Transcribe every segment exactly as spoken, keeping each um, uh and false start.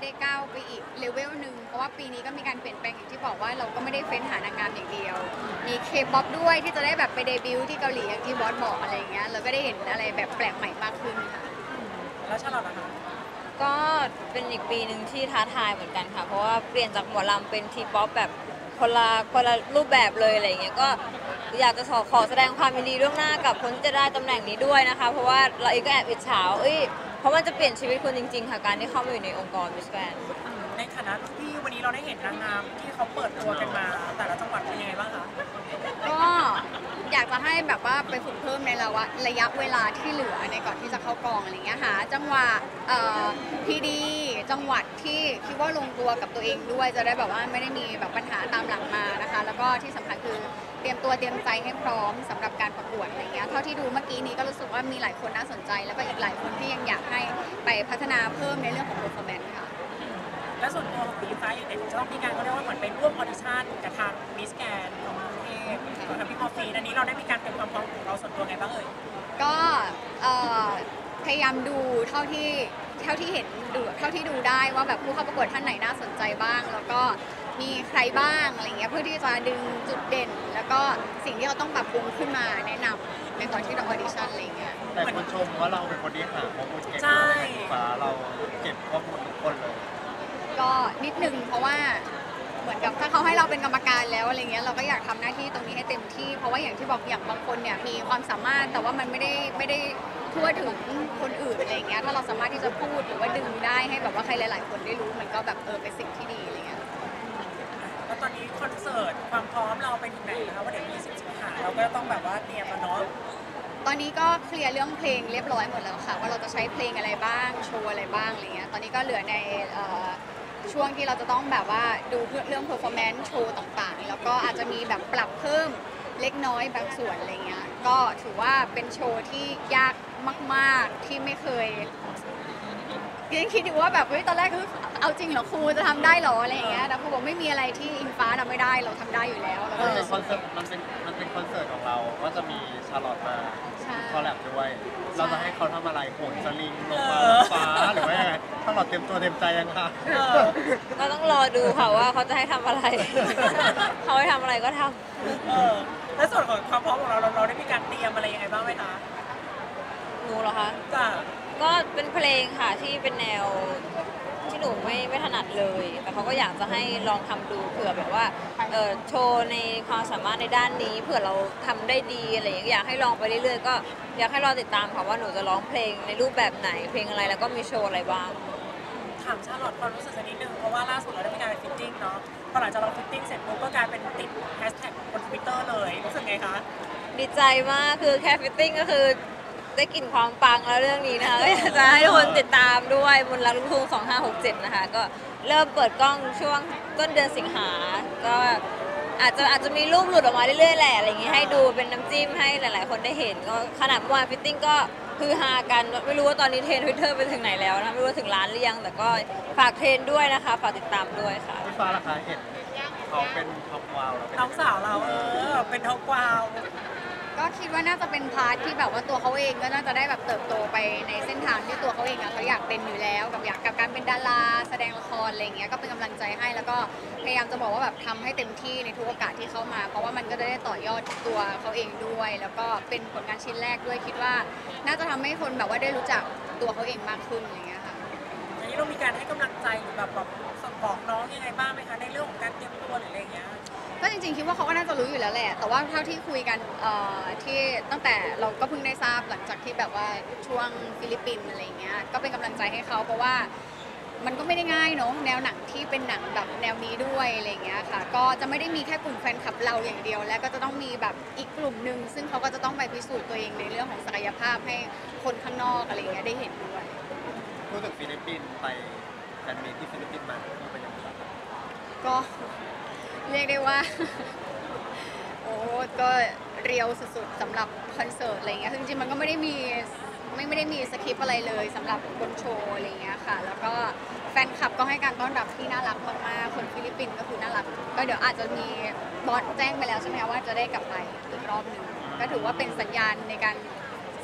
ก้าวไปอีกเลเวลหนึ่งเพราะว่าปีนี้ก็มีการเปลี่ยนแปลงอย่างที่บอกว่าเราก็ไม่ได้เฟ้นหานางงามอย่างเดียวมีเคป๊อปด้วยที่จะได้แบบไปเดบิวต์ที่เกาหลีอย่างที่บอสบอกอะไรอย่างเงี้ยเราก็ได้เห็นอะไรแบบแปลกใหม่มากขึ้นค่ะแล้วชาลอตนะคะก็เป็นอีกปีหนึ่งที่ท้าทายเหมือนกันค่ะเพราะว่าเปลี่ยนจากหมอลำเป็นทีป๊อปแบบคนละคนละรูปแบบเลยอะไรเงี้ยก็อยากจะขอขอแสดงความยินดีล่วงหน้ากับคนที่จะได้ตำแหน่งนี้ด้วยนะคะเพราะว่าเราเองก็แอบอิจฉาเอ้ยเพราะมันจะเปลี่ยนชีวิตคนจริงๆค่ะการที่เข้ามาอยู่ในองค์กรมิสแกรนด์ในฐานะที่วันนี้เราได้เห็นนางงามที่เขาเปิดตัวกันมาแต่ละจังหวัดเป็นยังไงบ้างคะก็อยากจะให้แบบว่าไปฝึกเพิ่มในระวะระยะเวลาที่เหลือในก่อนที่จะเข้ากองอะไรเงี้ยหาจังหวะพีดีจังหวัดที่คิดว่าลงตัวกับตัวเองด้วยจะได้แบบว่าไม่ได้มีแบบปัญหาตามหลังมานะคะแล้วก็ที่สำคัญคือเตรียมตัวเตรียมใจให้พร้อมสำหรับการประกวดอะไรเงี้ยเท่าที่ดูเมื่อกี้นี้ก็รู้สึกว่ามีหลายคนน่าสนใจแล้วก็อีกหลายคนที่ยังอยากให้ไปพัฒนาเพิ่มในเรื่องของ performance ค่ะและส่วนตัวของพี่ฟ้าเด็กจะต้องมีการเขาเรียกว่าเหมือนเป็นร่วมออดิชั่นกับทางมิสแกนของกรุงเทพของทางพี่มอฟีอันนี้เราได้มีการเตรียมความพร้อมของเราส่วนตัวไงบ้างเอ่ยก็พยายามดูเท่าที่เท่าที่เห็นดูเท่าที่ดูได้ว่าแบบผู้เข้าประกวดท่านไหนน่าสนใจบ้างแล้วก็มีใครบ้างอะไรเงี้ยเพื่อที่จะดึงจุดเด่นแล้วก็สิ่งที่เราต้องปรับปรุงขึ้นมาแนะนำในตอนที่เราออดิชั่นอะไรเงี้ยแต่คนชมว่าเราเป็นคนที่หาข้อมูลเก่งเลยฟ้าเราเก็บข้อมูลทุกคนเลยก็นิดนึงเพราะว่าเหมือนกับถ้าเขาให้เราเป็นกรรมการแล้วอะไรเงี้ยเราก็อยากทำหน้าที่ตรงนี้ให้เต็มที่เพราะว่าอย่างที่บอกอย่างบางคนเนี่ยมีความสามารถแต่ว่ามันไม่ได้ไม่ได้ทั่วถึงคนอื่นอะไรเงี้ยถ้าเราสามารถที่จะพูดหรือว่าดึงได้ให้แบบว่าใครหลายๆคนได้รู้มันก็แบบเออเป็นสิ่งที่ดีอะไรเงี้ยแล้วตอนนี้คอนเสิร์ตความพร้อมเราเป็นถึงไหนนะคะว่าเดี๋ยวมีสิบสิงหาเราก็ต้องแบบว่าเตรียมมาเนาะตอนนี้ก็เคลียร์เรื่องเพลงเรียบร้อยหมดแล้วค่ะว่าเราจะใช้เพลงอะไรบ้างโชว์อะไรบ้างอะไรเงี้ยตอนนี้ก็เหลือในช่วงที่เราจะต้องแบบว่าดูเรื่อง performance โชว์ต่างๆแล้วก็อาจจะมีแบบปรับเพิ่มเล็กน้อยบางส่วนอะไรเงี้ยก็ถือว่าเป็นโชว์ที่ยากมากๆที่ไม่เคยยังคิดอยู่ว่าแบบเฮ้ยตอนแรกคือเอาจริงเหรอครูจะทำได้หรออะไรอย่างเงี้ยแต่ครูบอกไม่มีอะไรที่อิงฟ้าทำไม่ได้เราทำได้อยู่แล้วมันเป็นคอนเสิร์ตมันเป็นมันเป็นคอนเสิร์ตของเราก็จะมีชาร์ลอตมาคอลแลบด้วยเราจะให้เขาทำอะไรโหนสลิงลงมาฟ้าหรือว่ายังไงชาร์ลอตเต็มตัวเต็มใจยังคะก็ต้องรอดูค่ะว่าเขาจะให้ทำอะไรเขาให้ทำอะไรก็ทำแล้วส่วนของความพร้อมของเราเราได้มีการเตรียมอะไรยังไงบ้างไหมคะหนูเหรอคะจ้ะก็เป็นเพลงค่ะที่เป็นแนวที่หนูไม่ไม่ถนัดเลยแต่เขาก็อยากจะให้ลองทำดูเผื่อแบบว่าเออโชว์ในความสามารถในด้านนี้เผื่อเราทำได้ดีอะไรอย่างเงี้ยอยากให้ลองไปเรื่อยๆก็อยากให้รอติดตามค่ะว่าหนูจะร้องเพลงในรูปแบบไหนเพลงอะไรแล้วก็มีโชว์อะไรบ้างถามชาลอตความรู้สึกสักนิดนึงเพราะว่าล่าสุดเราได้มีการฟิตติ้งเนาะพอหลังจากเราฟิตติ้งเสร็จปุ๊บก็กลายเป็นติดแฮชแท็กบนทวิตเตอร์เลยรู้สึกไงคะดีใจมากคือแค่ฟิตติ้งก็คือได้กลิ่นความปังแล้วเรื่องนี้นะคะก็อยากจะให้ทุกคนติดตามด้วยมนต์รักลูกทุ่งสองห้าหกเจ็ดนะคะก็เริ่มเปิดกล้องช่วงต้นเดือนสิงหาก็อาจจะอาจจะมีรูปหลุดออกมาเรื่อยๆแหละอะไรอย่างงี้ให้ดูเป็นน้ำจิ้มให้หลายๆคนได้เห็นก็ขนาดเมื่อวานฟิตติ้งก็คือฮากันไม่รู้ว่าตอนนี้เทรนทวิตเตอร์ไปถึงไหนแล้วนะไม่รู้ว่าถึงล้านหรือยังแต่ก็ฝากเทรนด้วยนะคะฝากติดตามด้วยค่ะพี่ฟ้าราคาเห็นเขาเป็นท็อปวาวเราน้องสาวเราเออเป็นท็อปวาวก็คิดว่าน่าจะเป็นพาร์ทที่แบบว่าตัวเขาเองก็น่าจะได้แบบเติบโตไปในเส้นทางที่ตัวเขาเองอะเขาอยากเป็นอยู่แล้วกับอยากกับการเป็นดาราแสดงละครอะไรเงี้ยก็เป็นกำลังใจให้แล้วก็พยายามจะบอกว่าแบบทำให้เต็มที่ในทุกโอกาสที่เข้ามาเพราะว่ามันก็จะได้ต่อยอดตัวเขาเองด้วยแล้วก็เป็นผลงานชิ้นแรกด้วยคิดว่าน่าจะทำให้คนแบบว่าได้รู้จักตัวเขาเองมากขึ้นอย่างเงี้ยค่ะอันนี้เรามีการให้กำลังใจหรือแบบบอกน้องยังไงบ้างไหมคะในเรื่องของการเตรียมตัวหรืออะไรเงี้ยก็จริงๆคิดว่าเขาก็น่าจะรู้อยู่แล้วแหละแต่ว่าเท่าที่คุยกันที่ตั้งแต่เราก็เพิ่งได้ทราบหลังจากที่แบบว่าช่วงฟิลิปปินส์อะไรเงี้ยก็เป็นกำลังใจให้เขาเพราะว่ามันก็ไม่ได้ง่ายเนาะแนวหนังที่เป็นหนังแบบแนวนี้ด้วยอะไรเงี้ยค่ะก็จะไม่ได้มีแค่กลุ่มแฟนคลับเราอย่างเดียวแล้วก็จะต้องมีแบบอีกกลุ่มหนึ่งซึ่งเขาก็จะต้องไปพิสูจน์ตัวเองในเรื่องของศักยภาพให้คนข้างนอกอะไรเงี้ยได้เห็นด้วยพูดถึงฟิลิปปินส์ไปแฟนมีที่ฟิลิปปินส์มาเป็นยังไงบ้างก็เรียกได้ว่าโอ้ก็เรียวสุดๆสำหรับคอนเสิร์ตอะไรเงี้ยจริงๆมันก็ไม่ได้มีไม่ไม่ได้มีสคริปต์อะไรเลยสำหรับบนโชว์อะไรเงี้ยค่ะแล้วก็แฟนคลับก็ให้การต้อนรับที่น่ารักมากๆคนฟิลิปปินส์ก็คือน่ารักก็เดี๋ยวอาจจะมีบอสแจ้งไปแล้วใช่ไหมคะว่าจะได้กลับไปอีกรอบหนึ่งก็ถือว่าเป็นสัญญาณในการแส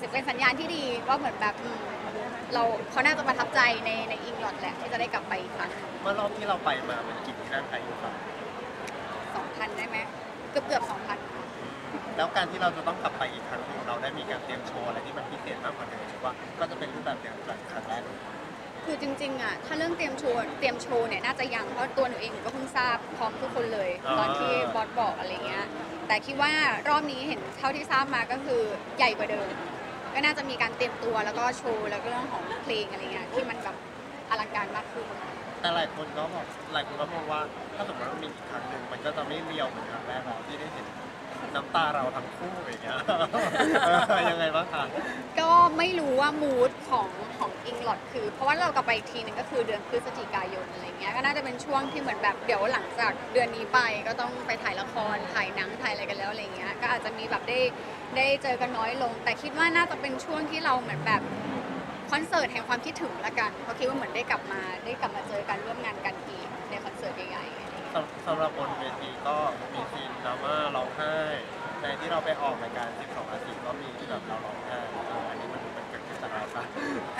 เป็นสัญญาณที่ดีว่าเหมือนแบบอืมเราเขาน่าจะประทับใจในในอิงลอดแหละที่จะได้กลับไปอีกครั้งเมื่อรอบที่เราไปมามันกี่ที่นั่งใครอยู่ครับสองพันได้ไหมเกือบเกือบสองพันแล้วการที่เราจะต้องกลับไปอีกครั้งหนึ่งเราได้มีการเตรียมโชว์อะไรที่มันพิเศษมากกว่าเดิมหรือว่าก็จะเป็นรูปแบบเดียวกันครั้งแรกคือจริงๆอ่ะถ้าเรื่องเตรียมโชว์เตรียมโชว์เนี่ยน่าจะยังเพราะตัวหนูเองหนูก็เพิ่งทราบพร้อมทุกคนเลย ตอนที่บอสบอกอะไรเงี้ยแต่คิดว่ารอบนี้เห็นเท่าที่ทราบมาก็คือใหญ่กว่าเดิม ก็น่าจะมีการเตรียมตัวแล้วก็โชว์แล้วก็เรื่องของเพลงอะไรเงี้ยที่มันแบบอลังการมากขึ้นแต่หลายคนก็บอกหลายคนก็มองว่าถ้าสมมติว่ามีอีกครั้งหนึ่งมันก็จะไม่เรียวเหมือนครั้งแรกเราที่ได้เห็นน้ำตาเราทั้งคู่อย่างเงี้ย เออยังไงบ้างคะก็ไม่รู้ว่ามูดของของอิงลอดคือ เพราะว่าเรากลับไปอีกทีหนึงก็คือเดือนพฤศจิกายนอะไรเงี้ยก็น่าจะเป็นช่วงที่เหมือนแบบเดี๋ยวหลังจากเดือนนี้ไปก็ต้องไปถ่ายละครถ่ายหนังถ่ายอะไรกันแล้วอะไรเงี้ยก็อาจจะมีแบบได้ได้เจอกันน้อยลง แต่คิดว่าน่าจะเป็นช่วงที่เราเหมือนแบบคอนเสิร์ตแห่งความคิดถึงละกันเพราะคิดว่าเหมือนได้กลับมาได้กลับมาเจอกันร่วมงานกันอีกในคอนเสิร์ตใหญ่ๆอะไรเงี้ยสำสำหรับบนเวทีก็มีซีนดราม่าร้องไห้ในที่เราไปออกรายการสิบสองราศีก็มีที่แบบเราร้องไห้เอออันนี้มันมันเกิดขึ้นจากอะไรปะ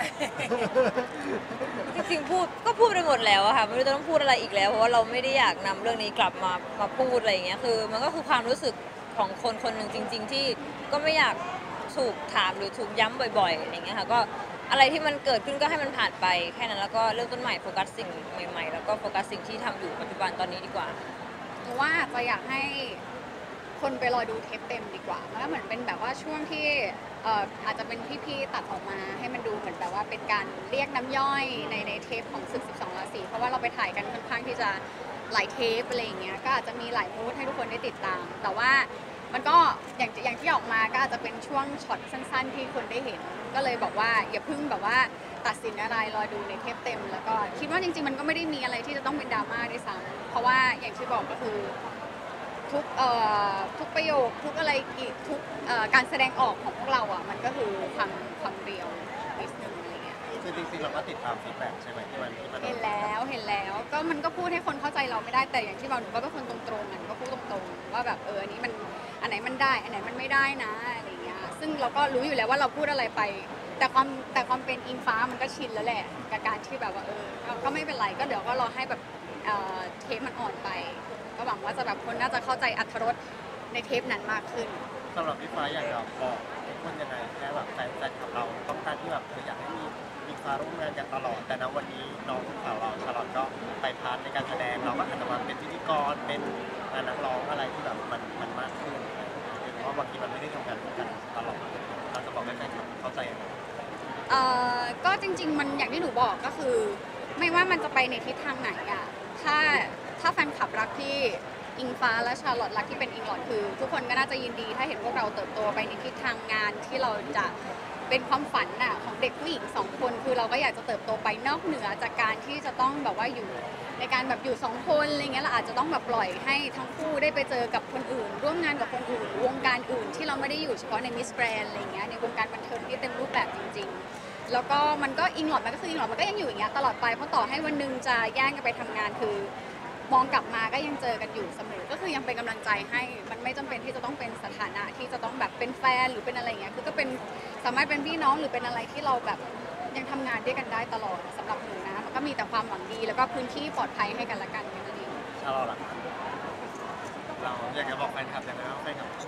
จริงๆพูดก็พูดไปหมดแล้วอะค่ะไม่รู้จะต้องพูดอะไรอีกแล้วเพราะว่าเราไม่ได้อยากนำเรื่องนี้กลับมามาพูดอะไรอย่างเงี้ยคือมันก็คือความรู้สึกของคนคนหนึ่งจริง ๆ ที่ก็ไม่อยากถูกถามหรือถูกย้ำบ่อยๆอะไรอย่างเงี้ยค่ะก็อะไรที่มันเกิดขึ้นก็ให้มันผ่านไปแค่นั้นแล้วก็เริ่มต้นใหม่โฟกัสสิ่งใหม่ๆแล้วก็โฟกัสสิ่งที่ทำอยู่ปัจจุบันตอนนี้ดีกว่าหนูว่าจะอยากให้คนไปรอดูเทปเต็มดีกว่ามันก็เหมือนเป็นแบบว่าช่วงที่เอ่ออาจจะเป็นพี่ๆตัดออกมาให้มันดูเหมือนแบบว่าเป็นการเรียกน้ำย่อยในในเทปของศึกสิบสองราศีเพราะว่าเราไปถ่ายกันค่อนข้างที่จะหลายเทปอะไรอย่างเงี้ยก็อาจจะมีหลายมูดให้ทุกคนได้ติดตาม แต่ว่ามันก็อย่างอย่างที่ออกมาก็อาจจะเป็นช่วงช็อตสั้นๆที่คนได้เห็น ก็เลยบอกว่าอย่าเพิ่งแบบว่าตัดสินอะไรรอดูในเทปเต็ม แล้วก็คิดว่าจริงๆมันก็ไม่ได้มีอะไรที่จะต้องเป็นดราม่าด้วยซ้ำเพราะว่าอย่างที่บอกก็คือทุกเอ่อทุกประโยคทุกอะไรอีกทุกเอ่อการแสดงออกของพวกเราอ่ะมันก็คือความความเรียวนิดนึงอะไรเงี้ยคือจริงๆเราก็ติดตามฟีดแบ็กใช่ไหมที่มันที่มันเห็นแล้วเห็นแล้วก็มันก็พูดให้คนเข้าใจเราไม่ได้แต่อย่างที่บอกหนูก็เป็นคนตรงๆอ่ะหนูก็พูดตรงๆว่าแบบเอออันนี้มันอันไหนมันได้อันไหนมันไม่ได้นะอะไรเงี้ยซึ่งเราก็รู้อยู่แล้วว่าเราพูดอะไรไป แต่ความแต่ความเป็นอิงฟ้ามันก็ชินแล้วแหละกับการที่แบบว่าเออก็ก็ไม่เป็นไรก็เดี๋ยวก็รอให้แบบเอ่อเทปมันอ่อนไป ก็หวังว่าจะแบบคนน่าจะเข้าใจอรรถรสในเทปนั้นมากขึ้นสำหรับพี่ฟ้าอยากจะบอกทุกคนยังไงแค่แบบแฟนแฟนกับเราต้องการที่แบบเอออยากให้มีมีฟ้าร่วมงานกันตลอดแต่ณวันนี้น้องสาวเราชาลอตก็ไปพาร์ทในการแสดงเราก็อาจจะมาเป็นพิธีกรเป็นนักร้องอะไรที่แบบมันมันมากขึ้นเพราะบางทีมันไม่ได้ทำงานร่วมกันตลอดเราจะบอกให้แฟนคลับเข้าใจยังไงเอ่อก็จริงๆมันอย่างที่หนูบอกก็คือ ไม่ว่ามันจะไปในทิศทางไหนอะถ้าถ้าแฟนคลับรักที่อิงฟ้าและชาร์ลอตรักที่เป็นอิงลอตคือ ทุกคนก็น่าจะยินดีถ้าเห็นพวกเราเติบโตไปในทิศทางงานที่เราจะเป็นความฝันน่ะของเด็กผู้หญิงสองคนคือเราก็อยากจะเติบโตไปนอกเหนือจากการที่จะต้องแบบว่าอยู่ในการแบบอยู่สองคนอะไรเงี้ยเราอาจจะต้องแบบปล่อยให้ทั้งคู่ได้ไปเจอกับคนอื่น ร่วมงานกับคนอื่นวงการอื่นที่เราไม่ได้อยู่เฉพาะในมิสแกรนอะไรเงี้ยในวงการบันเทิงที่เต็มรูปแบบจริง ๆ แล้วก็มันก็อิงหลอดมันก็คืออิงหลอดมันก็ยังอยู่อย่างเงี้ยตลอดไปเพราะต่อให้วันหนึ่งจะแย่งกันไปทำงานคือ มองกลับมาก็ยังเจอกันอยู่เสมอ ก็คือยังเป็นกำลังใจให้มันไม่จำเป็นที่จะต้องเป็นสถานะที่จะต้องแบบเป็นแฟนหรือเป็นอะไรอย่างเงี้ยคือก็เป็นสามารถเป็นพี่น้องหรือเป็นอะไรที่เราแบบยังทำงานด้วยกันได้ตลอดสำหรับหนูนะมันก็มีแต่ความหวังดี แล้วก็พื้นที่ปลอดภัยให้กันและกันแค่นั้นเองชาลอตล่ะครับเราอยากจะบอกแฟนคลับยังไงบ้างแฟนคลับ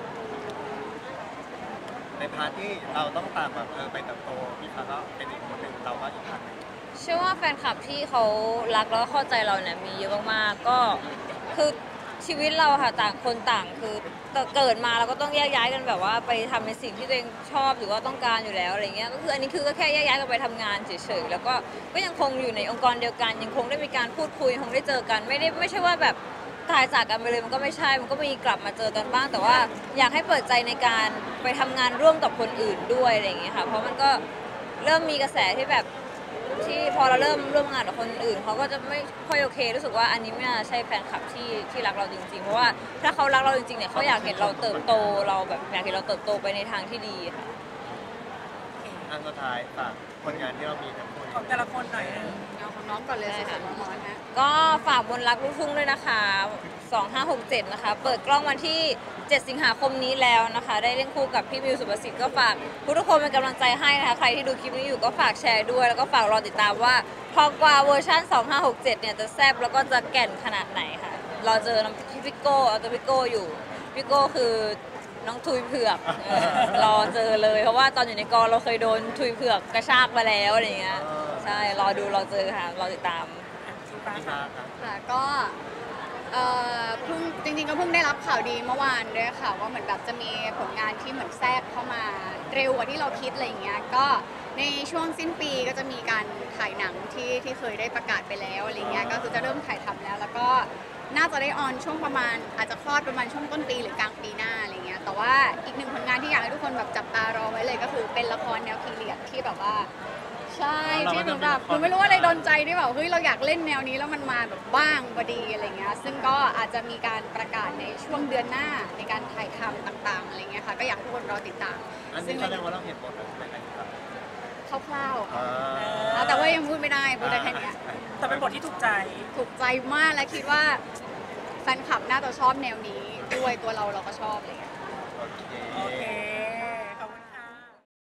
ในพาร์ทที่เราต้องตามแบบเออไปเติบโตพี่ฟ้าก็เป็นอีกคนหนึ่งเราก็อีกคนหนึ่งเชื่อว่าแฟนคลับที่เขารักแล้วก็เข้าใจเราเนี่ยมีเยอะมากๆก็คือชีวิตเราค่ะต่างคนต่างคือเกิดมาเราก็ต้องแยกย้ายกันแบบว่าไปทำในสิ่งที่ตัวเองชอบหรือว่าต้องการอยู่แล้วอะไรเงี้ยก็คืออันนี้คือก็แค่แยกย้ายกันไปทำงานเฉยๆแล้วก็ก็ยังคงอยู่ในองค์กรเดียวกันยังคงได้มีการพูดคุยคงได้เจอกันไม่ได้ไม่ใช่ว่าแบบตายจากกันไปเลยมันก็ไม่ใช่มันก็มีกลับมาเจอกันบ้าง แต่ว่าอยากให้เปิดใจในการไปทำงานร่วมกับคนอื่นด้วยอะไรอย่างเงี้ยค่ะเพราะมันก็เริ่มมีกระแสที่แบบที่พอเราเริ่มร่วมงานกับคนอื่นเขาก็จะไม่ค่อยโอเครู้สึกว่าอันนี้ไม่น่าใช่แฟนคลับที่ที่รักเราจริงๆเพราะว่าถ้าเขารักเราจริงๆเนี่ยเขาอยากเห็นเราเติบโตเราแบบอยากเห็นเราเติบโตไปในทางที่ดีค่ะอันสุดท้ายฝากผลงานที่เรามีทั้งคู่ของแต่ละคนหน่อยนะเอาของน้องก่อนเลยสดๆร้อนๆนะก็ฝากบนรักลูกทุ่งด้วยนะคะสองห้าหกเจ็ดนะคะเปิดกล้องวันที่เจ็ดสิงหาคมนี้แล้วนะคะได้เล่นคู่กับพี่มิวสุภสิทธิ์ก็ฝากทุกคนเป็นกำลังใจให้นะคะใครที่ดูคลิปนี้อยู่ก็ฝากแชร์ด้วยแล้วก็ฝากรอติดตามว่าทองกวาเวอร์ชันสองห้าหกเจ็ดเนี่ยจะแซ่บแล้วก็จะแก่นขนาดไหนค่ะรอเจอน้องพี่โก้เอาตัวพี่โก้อยู่พี่โก้คือน้องทุยเผือกเออรอเจอเลยเพราะว่าตอนอยู่ในกองเราเคยโดนทุยเผือกกระชากมาแล้วอะไรอย่างเงี้ยใช่รอดูรอเจอค่ะรอติดตามชิฟ้าพี่ค่ะฟ้าครับค่ะก็เอ่อเพิ่งจริงๆก็เพิ่งได้รับข่าวดีเมื่อวานด้วยค่ะว่าเหมือนแบบจะมีผลงานที่เหมือนแทรกเข้ามาเร็วกว่าที่เราคิดอะไรอย่างเงี้ยก็ในช่วงสิ้นปีก็จะมีการถ่ายหนังที่ที่เคยได้ประกาศไปแล้วอะไรเงี้ยก็คือจะเริ่มถ่ายทำแล้ว แล้วก็น่าจะได้ออนช่วงประมาณอาจจะคลอดประมาณช่วงต้นปีหรือกลางปีหน้าอะไรเงี้ยแต่ว่าอีกหนึ่งผลงานที่อยากให้ทุกคนแบบจับตารอไว้เลยก็คือเป็นละครแนวพีเรียดที่แบบว่า ใช่ที่เหมือนแบบคือไม่รู้ว่าอะไรโดนใจที่แบบเฮ้ยเราอยากเล่นแนวนี้แล้วมันมาแบบบ้างพอดีอะไรเงี้ยซึ่งก็อาจจะมีการประกาศในช่วงเดือนหน้าในการถ่ายทำต่างๆอะไรเงี้ยค่ะก็อยากให้ทุกคนรอติดตามอันซึ่นี้งแสดงว่าเราเห็นบทแล้วใช่ไหมครับคร่าวๆอ่ค่ะาแต่ว่ายังพูดไม่ได้พูดได้แค่เนี้ยแต่เป็นบทที่ถูกใจถูกใจมากและคิดว่าแฟนคลับน่าจะชอบแนวนี้ด้วยตัวเราเราก็ชอบอะไรเงี้ยโอเคโอเค